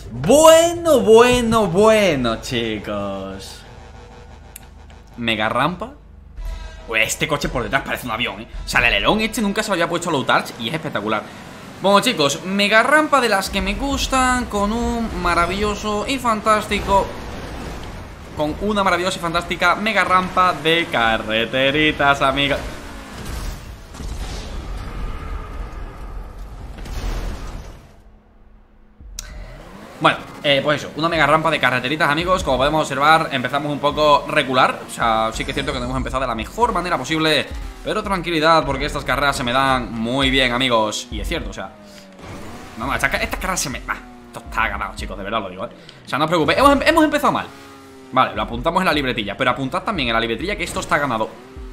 Bueno, chicos. Mega rampa. Pues este coche por detrás parece un avión, O sea, el alerón este nunca se lo había puesto low touch y es espectacular. Bueno, chicos, mega rampa de las que me gustan, con un maravilloso y fantástico... Con una maravillosa y fantástica mega rampa de carreteritas, amigos. Bueno, pues eso, una mega rampa de carreteritas, amigos. Como podemos observar, empezamos un poco regular. O sea, sí que es cierto que no hemos empezado de la mejor manera posible, pero tranquilidad, porque estas carreras se me dan muy bien, amigos. Y es cierto, o sea, no, estas carreras se me... esto está ganado, chicos, de verdad lo digo, O sea, no os preocupéis, hemos empezado mal. Vale, lo apuntamos en la libretilla, pero apuntad también en la libretilla que esto está ganado.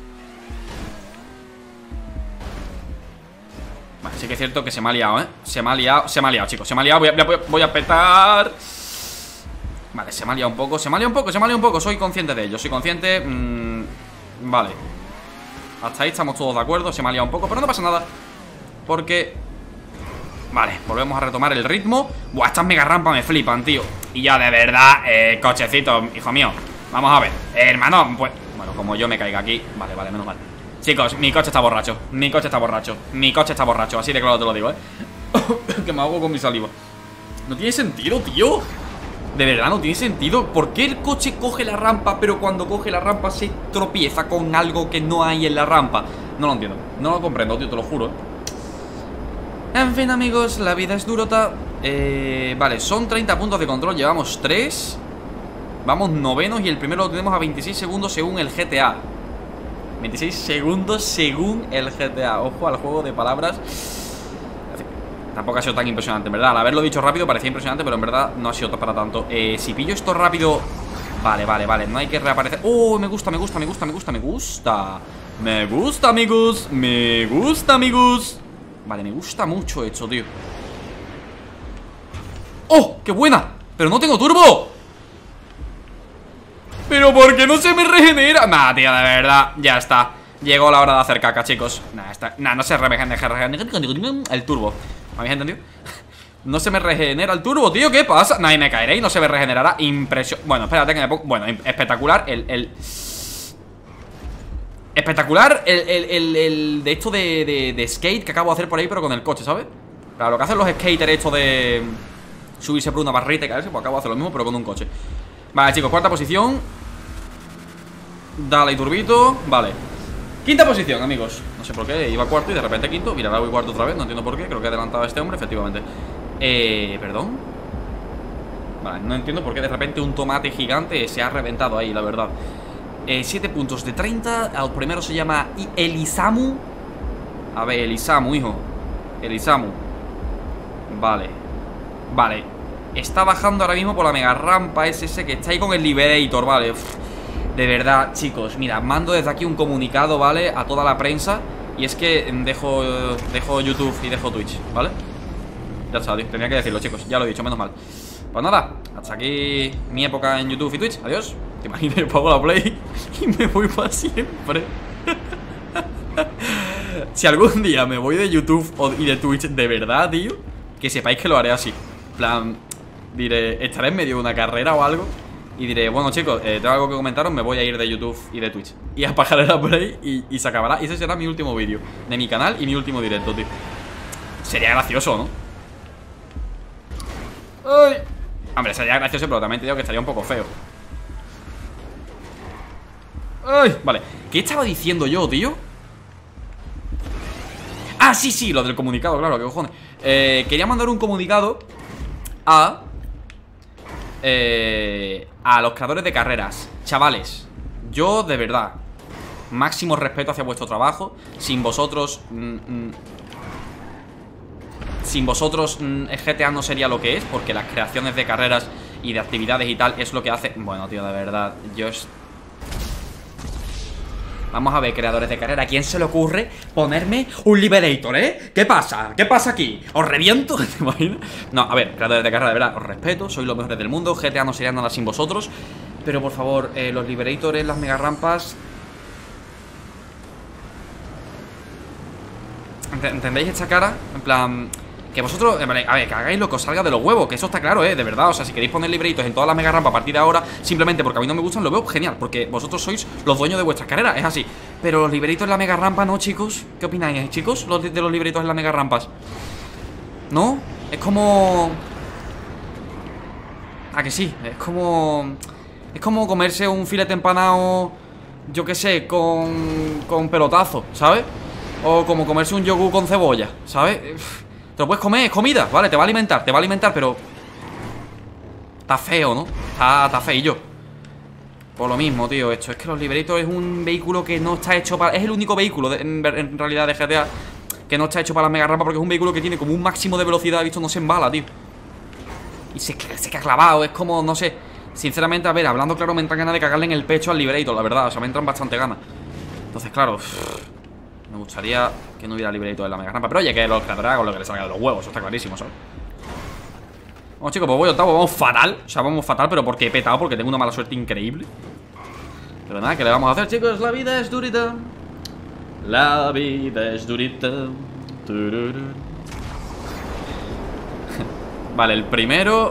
Vale, sí que es cierto que se me ha liado, Se me ha liado, chicos, se me ha liado, voy a petar. Vale, se me ha liado un poco, soy consciente de ello, soy consciente. Vale. Hasta ahí estamos todos de acuerdo, se me ha liado un poco, pero no pasa nada, porque... Vale, volvemos a retomar el ritmo. Buah, estas mega rampas me flipan, tío. Y ya, de verdad, cochecito, hijo mío. Vamos a ver, hermano, pues... Bueno, como yo me caiga aquí. Vale, menos mal. Chicos, mi coche está borracho. Así de claro te lo digo, Que me ahogo con mi saliva. No tiene sentido, tío. De verdad, no tiene sentido. ¿Por qué el coche coge la rampa, pero cuando coge la rampa se tropieza con algo que no hay en la rampa? No lo entiendo, no lo comprendo, tío, te lo juro, En fin, amigos, la vida es durota. Vale, son 30 puntos de control, llevamos 3. Vamos novenos y el primero lo tenemos a 26 segundos según el GTA. 26 segundos según el GTA. Ojo al juego de palabras. En fin, tampoco ha sido tan impresionante, en verdad. Al haberlo dicho rápido parecía impresionante, pero en verdad no ha sido para tanto. Si pillo esto rápido... Vale, no hay que reaparecer. Me gusta, amigos. Vale, me gusta mucho esto, tío. ¡Oh! ¡Qué buena! ¡Pero no tengo turbo! ¿Pero por qué no se me regenera? Nah, tío, de verdad, ya está. Llegó la hora de hacer caca, chicos. No se regenera el turbo. ¿Me habéis entendido? No se me regenera el turbo, tío, ¿qué pasa? Nah, y me caeré y no se me regenerará. Bueno, espérate que me pongo... Bueno, espectacular espectacular el de esto de skate que acabo de hacer por ahí, pero con el coche, ¿sabes? Claro, lo que hacen los skaters esto de subirse por una barrita y caerse, pues acabo de hacer lo mismo, pero con un coche. Vale, chicos, cuarta posición. Dale, turbito, vale. Quinta posición, amigos. No sé por qué, iba cuarto y de repente quinto. Mira, ahora voy cuarto otra vez, no entiendo por qué. Creo que he adelantado a este hombre, efectivamente. Perdón. Vale, no entiendo por qué de repente un tomate gigante se ha reventado ahí, la verdad. 7 puntos de 30. El primero se llama Elisamu. A ver, Elisamu, hijo. Elisamu. Vale. Está bajando ahora mismo por la mega rampa ese que está ahí con el Liberator, vale. De verdad, chicos, mira, mando desde aquí un comunicado, ¿vale? A toda la prensa. Y es que dejo YouTube y dejo Twitch, ¿vale? Ya está, tenía que decirlo, chicos, ya lo he dicho, menos mal. Pues nada, hasta aquí mi época en YouTube y Twitch, adiós. Te imaginas, pongo la play y me voy para siempre. Si algún día me voy de YouTube y de Twitch de verdad, tío, que sepáis que lo haré así. En plan, diré, estaré en medio de una carrera o algo y diré, bueno, chicos, tengo algo que comentaros, me voy a ir de YouTube y de Twitch. Y apagaré la play y se acabará. Y ese será mi último vídeo de mi canal y mi último directo, tío. Sería gracioso, ¿no? ¡Ay! Hombre, sería gracioso, pero también te digo que estaría un poco feo. ¡Ay! Vale, ¿qué estaba diciendo yo, tío? Ah, sí, lo del comunicado, claro, qué cojones. Quería mandar un comunicado a los creadores de carreras. Chavales, yo de verdad, máximo respeto hacia vuestro trabajo. Sin vosotros el GTA no sería lo que es, porque las creaciones de carreras y de actividades y tal es lo que hace. Bueno, tío, de verdad, Vamos a ver, creadores de carrera, ¿a quién se le ocurre ponerme un Liberator, ¿Qué pasa? ¿Qué pasa aquí? ¿Os reviento? ¿Te imaginas? No, a ver, creadores de carrera, de verdad, os respeto, sois los mejores del mundo. GTA no sería nada sin vosotros. Pero por favor, los Liberators, las mega rampas. ¿Entendéis esta cara? En plan, Que vosotros, a ver, que hagáis lo que os salga de los huevos, que eso está claro, de verdad. O sea, si queréis poner libreritos en todas las mega rampas a partir de ahora, simplemente porque a mí no me gustan, lo veo genial, porque vosotros sois los dueños de vuestras carreras, es así. Pero los libreritos en la mega rampa, ¿no, chicos? ¿Qué opináis, chicos? De los libreritos en las mega rampas, ¿no? Es como... ¿A que sí? Es como comerse un filete empanado, yo qué sé, con pelotazo, ¿sabes? O como comerse un yogur con cebolla, ¿sabes? Te lo puedes comer, es comida, vale, te va a alimentar, pero... Está feo, ¿no? Está feillo. Por lo mismo, tío, esto es que los libreritos es un vehículo que no está hecho para... Es el único vehículo, en realidad, de GTA que no está hecho para las mega rampas, porque es un vehículo que tiene como un máximo de velocidad, visto, no se embala, tío. Y se queda clavado, es como, no sé. Sinceramente, a ver, hablando claro, me entran ganas de cagarle en el pecho al Liberator, la verdad. O sea, me entran bastante ganas. Entonces, claro, me gustaría que no hubiera Liberator en la mega rampa. Pero oye, que los creadores hagan lo que les salga de los huevos, eso está clarísimo, ¿sabes? Bueno, chicos, pues voy octavo, vamos fatal. O sea, vamos fatal, pero porque he petado, porque tengo una mala suerte increíble. Pero nada, ¿qué le vamos a hacer, chicos? La vida es durita. La vida es durita. Vale, el primero...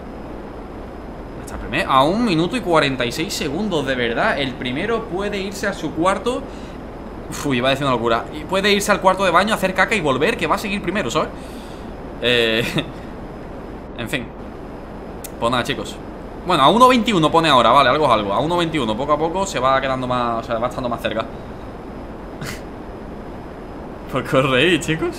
A 1 minuto y 46 segundos, de verdad. El primero puede irse a su cuarto. Uy, iba a decir una locura. Y puede irse al cuarto de baño, hacer caca y volver, que va a seguir primero, ¿sabes? En fin. Pues nada, chicos. Bueno, a 1.21 pone ahora, vale, algo es algo. A 1.21, poco a poco se va quedando más... O sea, va estando más cerca. ¿Por qué os reís, chicos?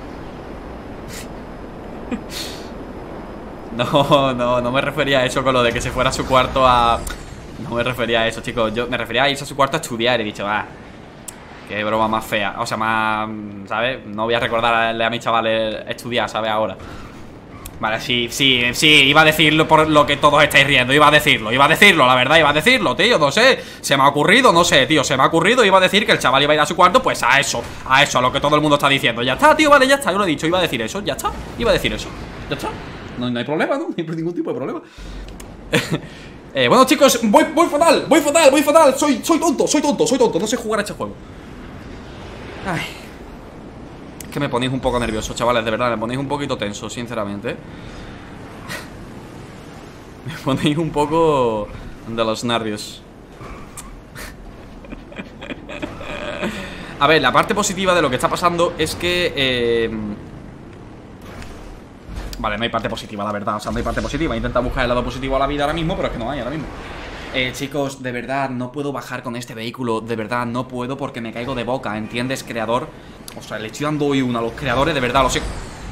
No me refería a eso con lo de que se fuera a su cuarto a... No me refería a eso, chicos. Yo me refería a irse a su cuarto a estudiar. Y he dicho, qué broma más fea. O sea, más... ¿sabes? No voy a recordarle a mis chavales estudiar, ¿sabes? Ahora. Vale, sí, iba a decirlo por lo que todos estáis riendo. Iba a decirlo, la verdad, iba a decirlo, tío. No sé, se me ha ocurrido, no sé, tío. Se me ha ocurrido, iba a decir que el chaval iba a ir a su cuarto. Pues a eso, a lo que todo el mundo está diciendo. Ya está, tío, vale, ya está, yo lo he dicho, iba a decir eso, ya está. Iba a decir eso, ya está. No hay problema, ¿no? No hay ningún tipo de problema. Bueno, chicos, voy fatal. Soy tonto. No sé jugar a este juego. Ay. Es que me ponéis un poco nervioso, chavales, de verdad. Me ponéis un poquito tenso, sinceramente. Me ponéis un poco de los nervios. A ver, la parte positiva de lo que está pasando es que... Vale, no hay parte positiva, la verdad. O sea, no hay parte positiva. He intentado buscar el lado positivo a la vida ahora mismo, pero es que no hay ahora mismo. Chicos, de verdad, no puedo bajar con este vehículo. De verdad, no puedo porque me caigo de boca. ¿Entiendes, creador? O sea, le estoy dando hoy una a los creadores, de verdad, lo sé.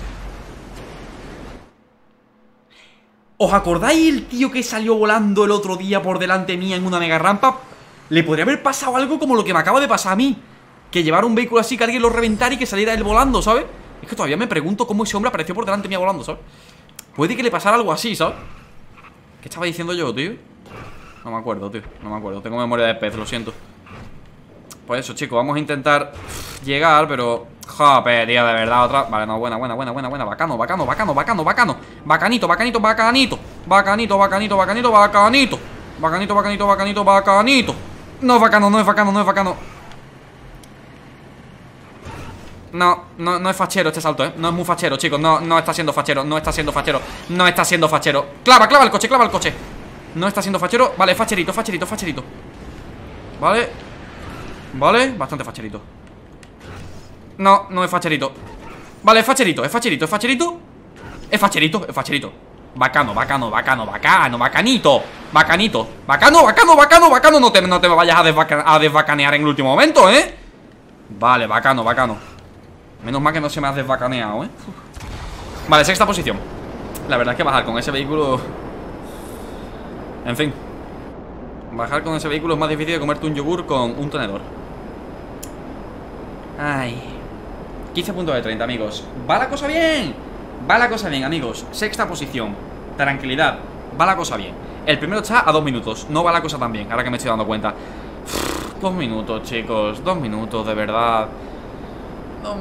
¿Os acordáis el tío que salió volando el otro día por delante mía en una mega rampa? Le podría haber pasado algo como lo que me acaba de pasar a mí. Que llevara un vehículo así, que alguien lo reventara y que saliera él volando, ¿sabes? Es que todavía me pregunto cómo ese hombre apareció por delante mía volando, ¿sabes? Puede que le pasara algo así, ¿sabes? ¿Qué estaba diciendo yo, tío? No me acuerdo, tío, no me acuerdo. Tengo memoria de pez, lo siento. Pues eso, chicos, vamos a intentar llegar, pero... Joder, tío, de verdad, otra... Vale, no, buena. Bacano. Bacanito. No es bacano. No es fachero este salto, No es muy fachero, chicos. No está siendo fachero. Clava el coche. No está siendo fachero. Vale, facherito. Vale, bastante facherito. No es facherito. Vale, es facherito. Es facherito. Bacano. Bacanito. No te me vayas a desbacanear en el último momento, Vale, bacano. Menos mal que no se me ha desbacaneado, Vale, sexta posición. La verdad es que bajar con ese vehículo... En fin. Bajar con ese vehículo es más difícil que comerte un yogur con un tenedor. Ay. 15 puntos de 30, amigos. Va la cosa bien, amigos. Sexta posición. Tranquilidad. Va la cosa bien. El primero está a 2 minutos. No va la cosa tan bien, ahora que me estoy dando cuenta. 2 minutos, chicos. 2 minutos, de verdad. 2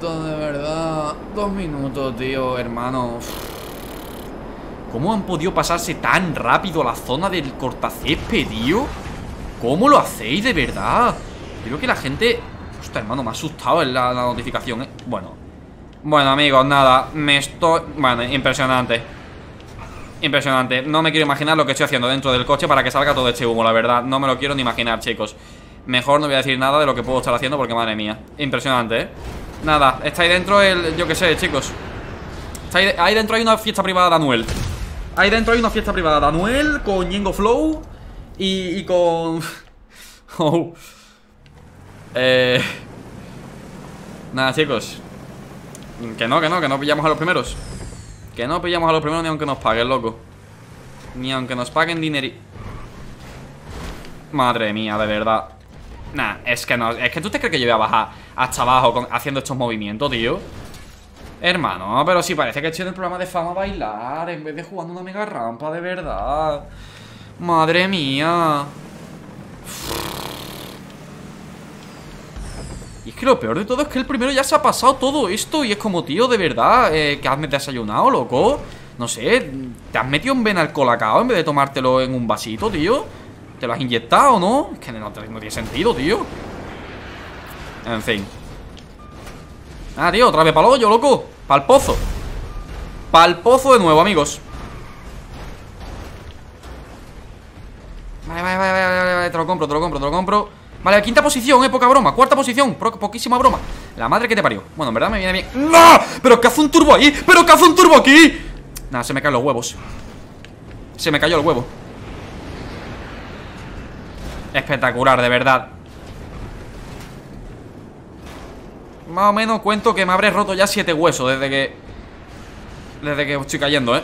minutos, tío, hermano. ¿Cómo han podido pasarse tan rápido a la zona del cortacésped, tío? ¿Cómo lo hacéis, de verdad? Creo que la gente... Hostia, hermano, me ha asustado en la notificación, Bueno, Bueno, amigos, nada. Bueno, impresionante. Impresionante. No me quiero imaginar lo que estoy haciendo dentro del coche para que salga todo este humo, la verdad. No me lo quiero ni imaginar, chicos. Mejor no voy a decir nada de lo que puedo estar haciendo porque, madre mía, impresionante, ¿eh? Nada, está ahí dentro yo qué sé, chicos. Ahí dentro hay una fiesta privada de Anuel. Ahí dentro hay una fiesta privada de Anuel con Ñengo Flow y con... Oh. Nada, chicos. Que no pillamos a los primeros. Que no pillamos a los primeros ni aunque nos paguen, loco. Ni aunque nos paguen dinero. Madre mía, de verdad. Nah, es que no. Es que tú te crees que yo voy a bajar hasta abajo haciendo estos movimientos, tío. Hermano, pero sí parece que estoy en el programa de fama a bailar en vez de jugando una mega rampa, de verdad. Madre mía. Y es que lo peor de todo es que el primero ya se ha pasado todo esto. Y es como, tío, de verdad, que has desayunado, loco. No sé, te has metido un vena al colacao en vez de tomártelo en un vasito, tío. ¿Te lo has inyectado, no? Es que no tiene sentido, tío. En fin. Ah, tío, otra vez para el hoyo, loco. Para el pozo. Para el pozo de nuevo, amigos. Vale, te lo compro. Vale, quinta posición, poca broma. Cuarta posición, poquísima broma. La madre que te parió. Bueno, en verdad me viene bien. ¡No! ¿Pero qué hace un turbo ahí? ¿Pero qué hace un turbo aquí? Nada, se me caen los huevos. Se me cayó el huevo. Espectacular, de verdad. Más o menos cuento que me habré roto ya 7 huesos desde que estoy cayendo,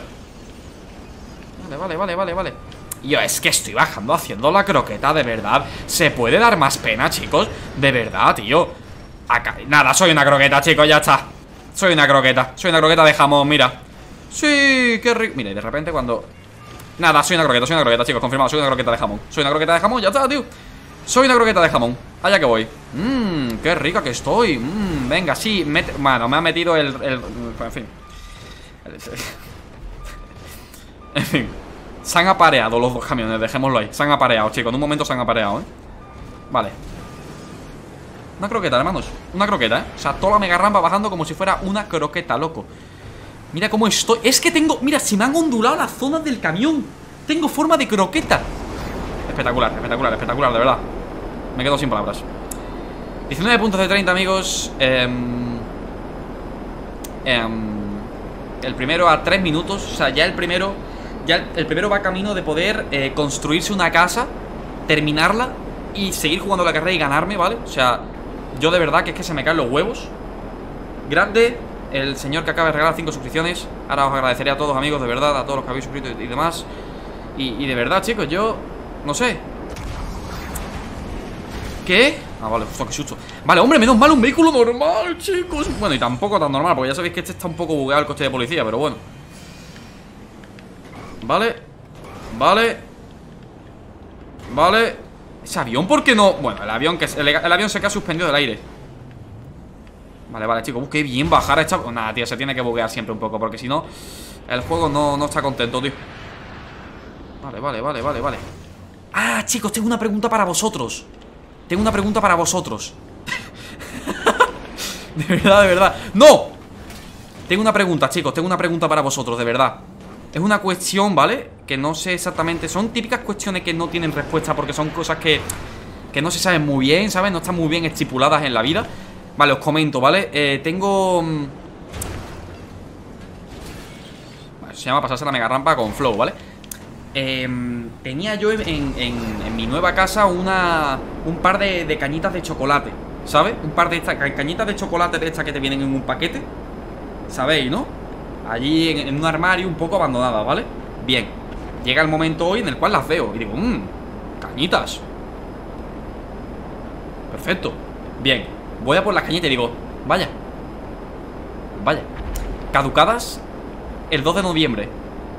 Vale. Yo es que estoy bajando haciendo la croqueta, de verdad. ¿Se puede dar más pena, chicos? De verdad, tío. Acá. Nada, soy una croqueta, chicos, ya está. Soy una croqueta de jamón, mira. Sí, qué rico. Mira, y de repente cuando... Nada, soy una croqueta, chicos, confirmado. Soy una croqueta de jamón. Soy una croqueta de jamón, ya está, tío. Soy una croqueta de jamón. Allá que voy. Qué rica que estoy. Venga, sí. Bueno, me ha metido el... En fin. En fin. Se han apareado los dos camiones, dejémoslo ahí. Se han apareado, chicos, en un momento se han apareado, Vale. Una croqueta, hermanos. Una croqueta, O sea, toda la mega rampa bajando como si fuera una croqueta, loco. Mira cómo estoy. Es que tengo... Mira, se me han ondulado las zonas del camión. Tengo forma de croqueta. Espectacular, de verdad. Me quedo sin palabras. 19 puntos de 30, amigos. El primero a 3 minutos. O sea, ya el primero va camino de poder construirse una casa, terminarla y seguir jugando la carrera y ganarme, ¿vale? O sea, yo de verdad que es que se me caen los huevos. Grande el señor que acaba de regalar 5 suscripciones. Ahora os agradeceré a todos, amigos, de verdad, a todos los que habéis suscrito y demás. Y de verdad, chicos, yo... No sé. ¿Qué? Ah, vale, justo, qué susto. Vale, hombre, menos mal un vehículo normal, chicos. Bueno, y tampoco tan normal, porque ya sabéis que este está un poco bugueado el coche de policía, pero bueno. Vale. ¿Ese avión por qué no? Bueno, el avión se queda suspendido del aire. Vale, chicos, qué bien bajar a esta... Nada, tío, se tiene que buguear siempre un poco, porque si no, el juego no está contento, tío. Vale. Ah, chicos, tengo una pregunta para vosotros. De verdad. ¡No! Tengo una pregunta, chicos, para vosotros, de verdad. Es una cuestión, ¿vale? Que no sé exactamente. Son típicas cuestiones que no tienen respuesta porque son cosas que no se saben muy bien, ¿sabes? No están muy bien estipuladas en la vida. Vale, os comento, ¿vale? Tengo... Vale, se llama pasarse la mega rampa con flow, ¿vale? Tenía yo en mi nueva casa un par de cañitas de chocolate, ¿sabes? Un par de estas cañitas de chocolate de estas que te vienen en un paquete, ¿sabéis, no? Allí en un armario un poco abandonadas, ¿vale? Bien, llega el momento hoy en el cual las veo y digo, cañitas. Perfecto. Bien, voy a por las cañitas y digo, vaya. Caducadas el 2 de noviembre.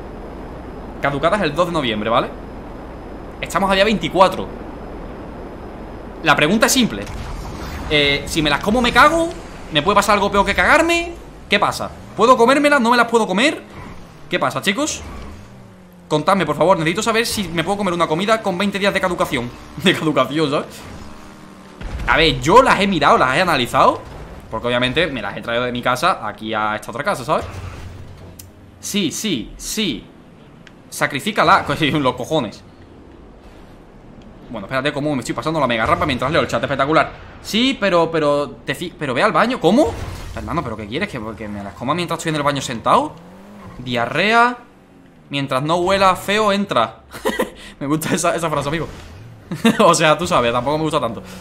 ¿Vale? Estamos a día 24. La pregunta es simple. Si me las como me cago. ¿Me puede pasar algo peor que cagarme? ¿Qué pasa? ¿Puedo comérmelas? ¿No me las puedo comer? ¿Qué pasa, chicos? Contadme, por favor, necesito saber si me puedo comer una comida con 20 días de caducación. De caducación, ¿sabes? A ver, yo las he mirado, las he analizado Porque obviamente me las he traído de mi casa aquí a esta otra casa, ¿sabes? Sí, sí, sí. Sacrifícala. Los cojones. Bueno, espérate, cómo me estoy pasando la mega rampa mientras leo el chat, espectacular. Sí, pero ve al baño. ¿Cómo? Hermano, ¿pero qué quieres? ¿Que me las coma mientras estoy en el baño sentado? Diarrea. Mientras no huela feo, entra. Me gusta esa frase, amigo. O sea, tú sabes, tampoco me gusta tanto.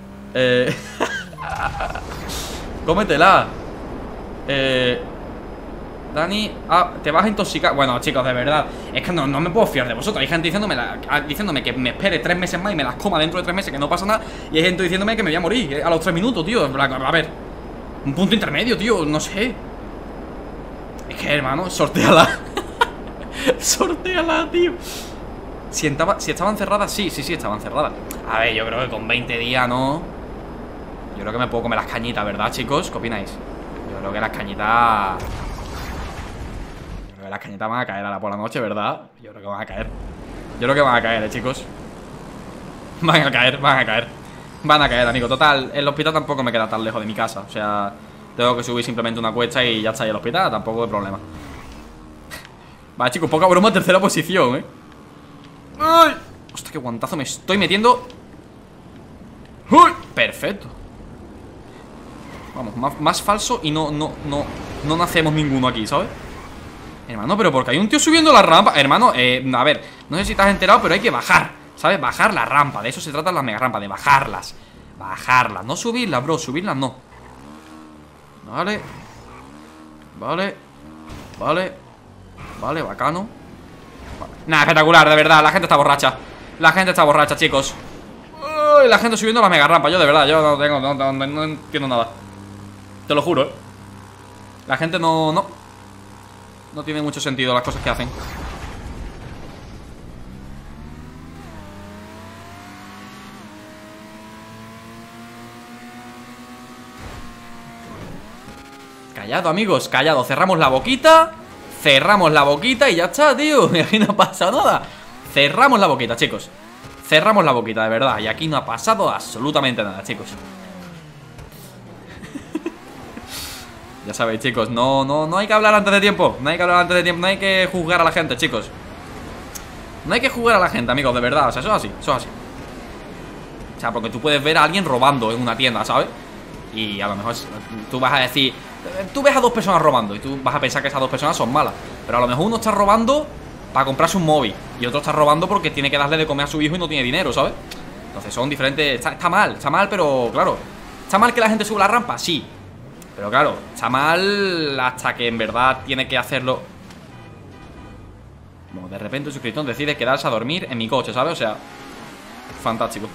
Cómetela. Dani, te vas a intoxicar. Bueno, chicos, de verdad, es que no me puedo fiar de vosotros. Hay gente diciéndome que me espere 3 meses más y me las coma dentro de 3 meses, que no pasa nada. Y hay gente diciéndome que me voy a morir a los 3 minutos, tío. A ver, un punto intermedio, tío, no sé. Es que, hermano, sortéala. Sortéala, tío. Si estaban cerradas, sí, estaban cerradas. A ver, yo creo que con 20 días, ¿no? Yo creo que me puedo comer las cañitas, ¿verdad, chicos? ¿Qué opináis? Yo creo que las cañitas... Las cañitas van a caer ahora por la noche, ¿verdad? Yo creo que van a caer. Yo creo que van a caer, chicos. Van a caer, amigo. Total, el hospital tampoco me queda tan lejos de mi casa. O sea, tengo que subir simplemente una cuesta y ya está ahí el hospital. Tampoco hay problema. Vale, chicos, poca broma, tercera posición, ¡ay! Hostia, qué guantazo me estoy metiendo. ¡Uy! Perfecto. Vamos, más falso y no nacemos ninguno aquí, ¿sabes? Hermano, pero porque hay un tío subiendo la rampa. Hermano, a ver, no sé si te has enterado, pero hay que bajar, ¿sabes? Bajar la rampa, de eso se trata las mega rampas, de bajarlas. Bajarlas, no subirlas, bro, subirlas no. Vale. Vale, bacano. Nada, espectacular, de verdad, la gente está borracha. La gente está borracha, chicos. Uy, la gente subiendo la mega rampa, yo de verdad, yo no entiendo nada. Te lo juro, La gente no tiene mucho sentido las cosas que hacen. Callado, amigos, callado. Cerramos la boquita y ya está, tío. Y aquí no ha pasado nada. Cerramos la boquita, chicos. Cerramos la boquita, de verdad. Y aquí no ha pasado absolutamente nada, chicos. Ya sabéis, chicos, no hay que hablar antes de tiempo. No hay que hablar antes de tiempo, no hay que juzgar a la gente, chicos. No hay que juzgar a la gente, amigos, de verdad. O sea, eso es así, eso es así. O sea, porque tú puedes ver a alguien robando en una tienda, ¿sabes? Y a lo mejor tú vas a decir... Tú ves a 2 personas robando y tú vas a pensar que esas 2 personas son malas. Pero a lo mejor uno está robando para comprarse un móvil y otro está robando porque tiene que darle de comer a su hijo y no tiene dinero, ¿sabes? Entonces son diferentes... Está mal, pero claro. ¿Está mal que la gente suba la rampa? Sí. Pero claro, está mal hasta que en verdad tiene que hacerlo. Bueno, de repente un suscriptor decide quedarse a dormir en mi coche, ¿sabes? O sea, fantástico.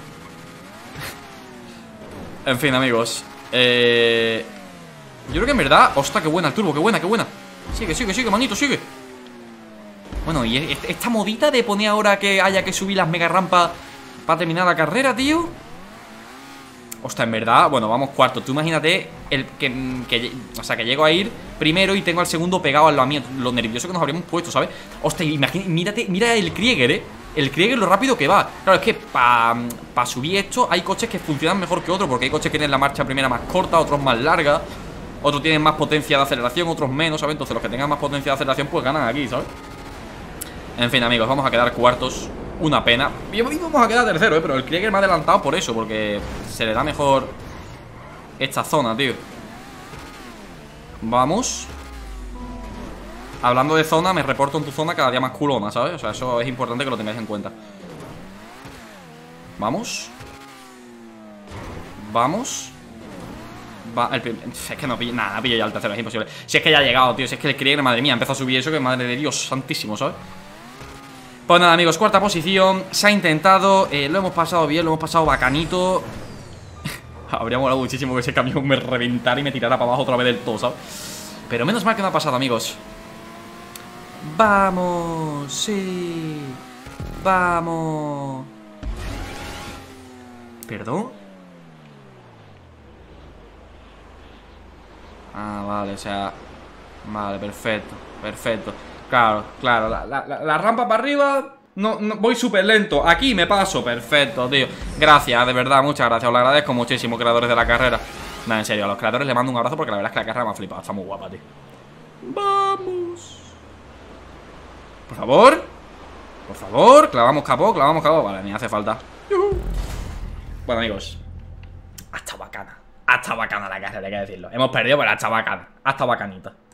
En fin, amigos, yo creo que en verdad... ¡Ostras, qué buena el turbo! ¡Qué buena! Sigue, manito, sigue. Bueno, y esta modita de poner ahora que haya que subir las mega rampas para terminar la carrera, tío. Hostia, en verdad, bueno, vamos cuarto. Tú imagínate o sea, que llego a ir primero y tengo al segundo pegado al lado mío. Lo nervioso que nos habríamos puesto, ¿sabes? Hostia, mira el Krieger, El Krieger lo rápido que va. Claro, es que para subir esto hay coches que funcionan mejor que otros, porque hay coches que tienen la marcha primera más corta, otros más larga, otros tienen más potencia de aceleración, otros menos, ¿sabes? Entonces los que tengan más potencia de aceleración pues ganan aquí, ¿sabes? En fin, amigos, vamos a quedar cuartos. Una pena. Y vamos a quedar tercero, pero el Krieger me ha adelantado por eso, porque se le da mejor esta zona, tío. Vamos. Hablando de zona, me reporto en tu zona cada día más culona, ¿sabes? O sea, eso es importante que lo tengáis en cuenta. Vamos. Es que no pillo. Nada, no pillo ya el tercero, es imposible. Si es que ya ha llegado, tío. Si es que el Krieger, madre mía, empezó a subir eso, que madre de Dios santísimo, ¿sabes? Pues nada, amigos, cuarta posición. Se ha intentado, lo hemos pasado bien, lo hemos pasado bacanito. Habría molado muchísimo que ese camión me reventara y me tirara para abajo otra vez del todo, ¿sabes? Pero menos mal que no ha pasado, amigos. Vamos, sí. Vamos. ¿Perdón? Ah, vale, o sea... Vale, perfecto. Claro, la rampa para arriba. No, voy súper lento. Aquí me paso, perfecto, tío. Gracias, de verdad, muchas gracias. Os lo agradezco muchísimo, creadores de la carrera. No, en serio, a los creadores les mando un abrazo porque la verdad es que la carrera me ha flipado. Está muy guapa, tío. Vamos. Por favor. Por favor, clavamos capó. Vale, ni hace falta. Bueno, amigos, ha estado bacana la carrera, hay que decirlo. Hemos perdido, pero ha estado bacana. Ha estado bacanita.